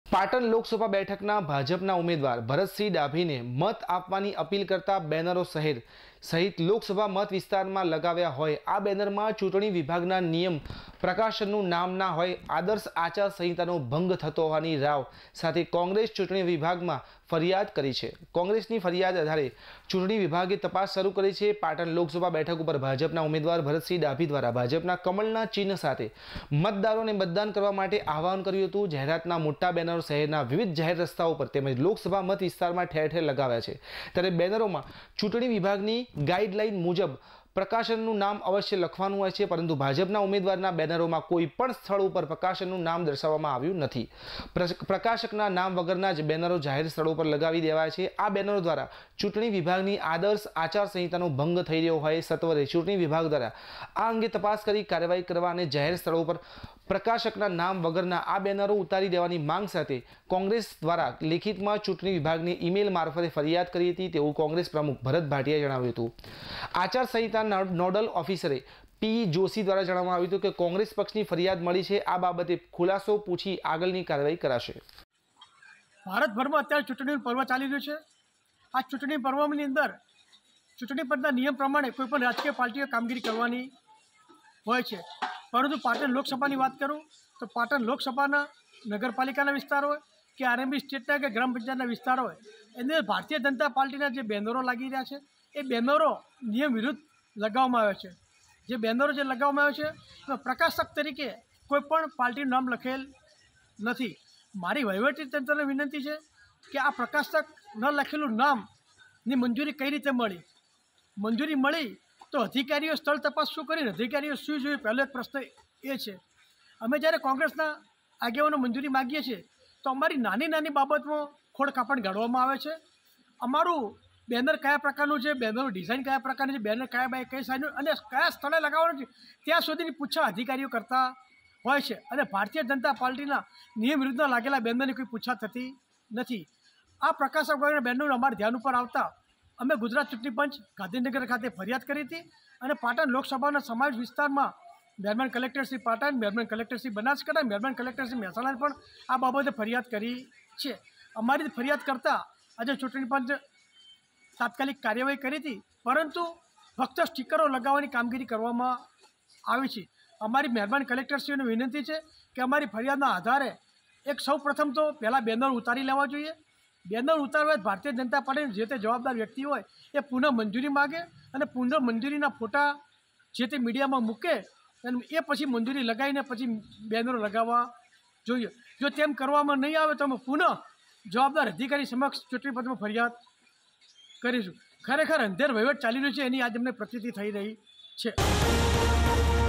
પાટણ લોકસભા બેઠકના ભાજપના ઉમેદવાર ભરતસિંહ ડાભીને મત આપવાની અપીલ કરતા બેનરો શહેર સહિત લોકસભા મત વિસ્તારમાં લગાવ્યા હોય આ બેનરમાં ચૂંટણી વિભાગના નિયમ પ્રકાશનનું નામ ના હોય આદર્શ આચાર સંહિતાનો ભંગ થતો હોવાની રાવ સાથે કોંગ્રેસ ચૂંટણી વિભાગમાં ફરિયાદ કરી છે। કોંગ્રેસની ફરિયાદ આધારે ચૂંટણી વિભાગે તપાસ શરૂ કરી છે। પાટણ લોકસભા બેઠક ઉપર ભાજપના ઉમેદવાર ભરતસિંહ ડાભી દ્વારા ભાજપના કમળના ચિહ્ન સાથે મતદારોને મતદાન કરવા માટે આહવાન કર્યું હતું। જાહેરાતના મોટા બેનરો શહેરના વિવિધ જાહેર રસ્તાઓ પર તેમજ લોકસભા મત વિસ્તારમાં ઠેર ઠેર લગાવ્યા છે। ત્યારે બેનરોમાં ચૂંટણી વિભાગની ગાઈડલાઈન મુજબ પ્રકાશનનું નામ અવશ્ય લખવાનું હોય છે, પરંતુ ભાજપના ઉમેદવારના બેનરોમાં કોઈ પણ સ્થળ ઉપર પ્રકાશનનું નામ દર્શાવવામાં આવ્યું નથી। પ્રકાશકના નામ વગરના જ બેનરો જાહેર સ્થળો પર લગાવી દેવાય છે। આ બેનરો દ્વારા ચૂંટણી વિભાગની આદર્શ આચાર સંહિતાનો ભંગ થઈ રહ્યો હોય સત્વરે ચૂંટણી વિભાગ દ્વારા આ અંગે તપાસ કરી કાર્યવાહી કરવા અને જાહેર સ્થળો પર પ્રકાશકના નામ વગરના આ બેનરો ઉતારી દેવાની માંગ સાથે કોંગ્રેસ દ્વારા લેખિતમાં ચૂંટણી વિભાગને ઈમેલ મારફતે ફરિયાદ કરી હતી તેવું કોંગ્રેસ પ્રમુખ ભરત ભાટિયાએ જણાવ્યું હતું। આચાર સંહિતા નોડલ ઓફિસરે પી જોશી દ્વારા જણાવવામાં આવ્યું હતું કે કોંગ્રેસ પક્ષની ફરિયાદ મળી છે, આ બાબતે ખુલાસો પૂછી આગળની કાર્યવાહી કરાશે। ભારતભરમાં અત્યારે ચૂંટણીનું પર્વ ચાલી રહ્યું છે। આ ચૂંટણી પર્વની અંદર ચૂંટણી પંચના નિયમ પ્રમાણે કોઈપણ રાજકીય પાર્ટીઓ કામગીરી કરવાની હોય છે, પરંતુ પાટણ લોકસભાની વાત કરું તો પાટણ લોકસભાના નગરપાલિકાના વિસ્તાર હોય કે આરએમબી સ્ટેટના કે ગ્રામ પંચાયતના વિસ્તાર હોય એની અંદર ભારતીય જનતા પાર્ટીના જે બેનરો લાગી રહ્યા છે એ બેનરો નિયમ વિરુદ્ધ લગાવવામાં આવ્યા છે। જે બેનરો જે લગાવવામાં આવ્યા છે એમાં પ્રકાશક તરીકે કોઈપણ પાર્ટીનું નામ લખેલ નથી। મારી વહીવટી તંત્રને વિનંતી છે કે આ પ્રકાશક ન લખેલું નામની મંજૂરી કઈ રીતે મળી? મંજૂરી મળી તો અધિકારીઓ સ્થળ તપાસ શું કરીને અધિકારીઓ શું જોયું? પહેલો એક પ્રશ્ન એ છે। અમે જ્યારે કોંગ્રેસના આગેવાનો મંજૂરી માગીએ છીએ તો અમારી નાની નાની બાબતમાં ખોડ કાપડ ગાળવામાં આવે છે। અમારું બેનર કયા પ્રકારનું છે, બેનરનું ડિઝાઇન કયા પ્રકારની છે, બેનર કઈ સાઈડનું અને કયા સ્થળે લગાવવાનું છે ત્યાં સુધીની પૂછા અધિકારીઓ કરતા હોય છે અને ભારતીય જનતા પાર્ટીના નિયમ વિરુદ્ધના લાગેલા બેનરની કોઈ પૂછા થતી નથી। આ પ્રકાશક વગેરે બેનરનું અમારા ધ્યાન ઉપર આવતા અમે ગુજરાત ચૂંટણી પંચ ગાંધીનગર ખાતે ફરિયાદ કરી હતી અને પાટણ લોકસભાના સમાવેશ વિસ્તારમાં મહેરબાન કલેક્ટર શ્રી પાટણ, મહેરબાન કલેક્ટર શ્રી બનાસકાંઠા, મહેરબાન કલેક્ટર શ્રી મહેસાણાને પણ આ બાબતે ફરિયાદ કરી છે। અમારી ફરિયાદ કરતાં આજે ચૂંટણી પંચ તાત્કાલિક કાર્યવાહી કરી હતી, પરંતુ ફક્ત સ્ટીકરો લગાવવાની કામગીરી કરવામાં આવી છે। અમારી મહેરબાન કલેક્ટરશ્રીઓને વિનંતી છે કે અમારી ફરિયાદના આધારે એક સૌ પ્રથમ તો પહેલાં બેનર ઉતારી લેવા જોઈએ। બેનર ઉતારવા ભારતીય જનતા પાર્ટીના જે તે જવાબદાર વ્યક્તિ હોય એ પુનઃ મંજૂરી માગે અને પુનઃ મંજૂરીના ફોટા જે તે મીડિયામાં મૂકે અને એ પછી મંજૂરી લગાવીને પછી બેનરો લગાવવા જોઈએ। જો તેમ કરવામાં નહીં આવે તો અમે પુનઃ જવાબદાર અધિકારી સમક્ષ ચૂંટણી પંચમાં ફરિયાદ કરીશું। ખરેખર અંધેર વહીવટ ચાલી રહ્યો છે એની આજ અમને પ્રતીતિ થઈ રહી છે।